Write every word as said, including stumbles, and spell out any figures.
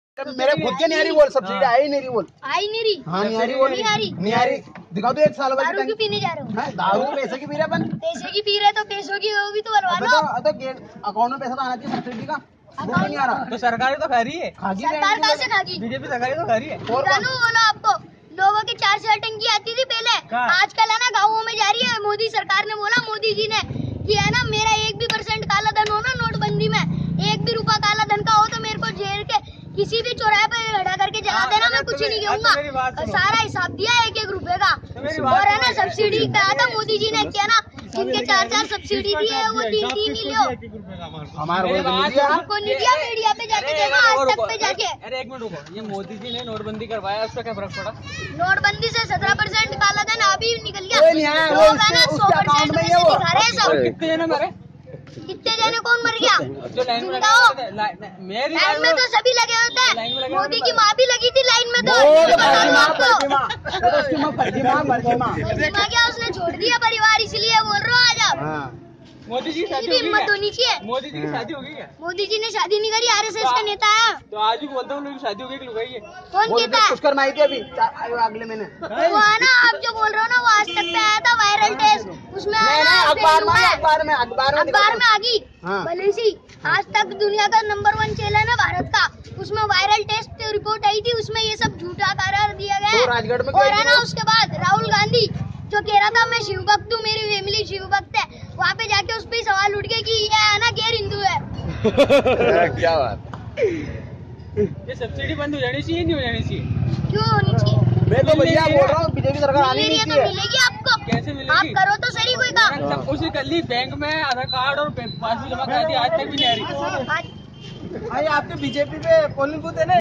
मेरे खुद के नहीं आ रही बोल, सब्सिडी आई नहीं रही बोल, आई नहीं रही। हाँ नहीं आ रही बोल, नहीं आ रही, नहीं आ रही। दिखाओ तो एक साल बाद दारू क्यों पीने जा रहे हो? दारू पैसे की पी रहे अपन, पैसे की पी रहे तो पैसों की वो भी तो बनवा लो। अकाउंट में पैसा तो आना चाहिए सब्सिडी का, वो नहीं आ रहा। तो सरकार तो खा रही है, सरकार कहाँ से खागी? बीजेपी सरकार तो खा रही है। जानू बोलो आपको, लोगों की चार चार टंकी आती थी पहले, आजकल है ना गाँवों में जा रही है। मोदी सरकार ने बोला, मोदी जी ने, कि है ना मेरा एक भी परसेंट काला धन हो ना नोटबंदी में, एक भी रुपया काला धन का हो तो मेरे को जेल के किसी भी चौराहे पे खड़ा करके जला देना, मैं कुछ नहीं कहूँगा। सारा हिसाब दिया एक एक रुपए का। और है ना सब्सिडी कहा था मोदी जी ने, क्या ना जिनके चार चार सब्सिडी दी है वो तीन तीन ही लियो। हमको नहीं दिया, मीडिया पे जाके देखो, आज तक पे जाके। अरे एक मिनट रुको, ये मोदी जी ने नोटबंदी करवाया, उसका क्या फर्क पड़ा? नोटबंदी से सत्रह परसेंट काला धन अभी निकल गया, लोग है ना सौ परसेंट में से दिखा रहे हैं सब। कितने जने मरे? कितने जने कौन मर गया? जो लाइन में बताओ। मेरी लाइन में तो सभी लगे होते हैं, मोदी की माँ भी लगी थी लाइन में। तो फर्जीमा क्या उसने छोड़ दिया परिवार, इसलिए बोल रहा हूँ आज आप। मोदी जी की शादी हिम्मत होनी चाहिए। मोदी जी की शादी हो गई क्या? मोदी जी ने शादी नहीं करी, आरएसएस का नेता है। तो आज भी बोलता हूँ शादी हो गई कि लुगाई है? कौन कहता है? पुष्कर माई थी अभी अगले महीने, वो है ना आप जो बोल रहे हो ना, वो आज तक पे आया था वायरल टेस्ट, उसमें अखबार में अखबार में अखबार में अखबार में आ गई भले सी। आज तक दुनिया का नंबर वन चैनल है भारत का, उसमें वायरल टेस्ट रिपोर्ट आई थी, उसमें ये सब झूठा करार दिया गया। और है ना उसके बाद राहुल गांधी जो कह रहा था मैं शिव भक्त हूँ, मेरी फैमिली शिव भक्त है, वहाँ पे जाके उस पे सवाल उठ गए कि ये है ना गैर हिंदू है। क्या बात, ये सब्सिडी बंद हो जानी चाहिए, नहीं हो जानी चाहिए? क्यों होनी चाहिए? मैं तो भैया बोल रहा हूँ बीजेपी सरकार आनी नहीं चाहिए। मिलेगी आपको, कैसे मिलेगी? आप करो तो सही कोई काम। सब कुछ कर ली, बैंक में आधार कार्ड और पासबुक जमा करा दी, आज तक भी नहीं आ रही। भाई आपके बीजेपी पे पोलिंग बूथ है ना।